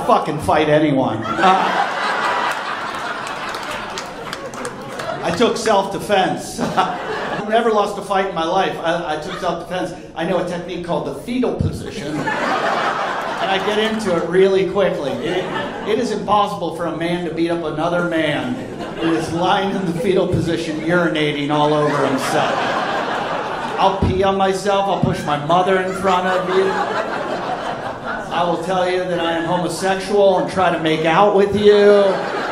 I'll fucking fight anyone. I took self-defense. I've never lost a fight in my life. I took self-defense. I know a technique called the fetal position. And I get into it really quickly. It is impossible for a man to beat up another man who is lying in the fetal position, urinating all over himself. I'll pee on myself. I'll push my mother in front of you. I will tell you that I am homosexual and try to make out with you.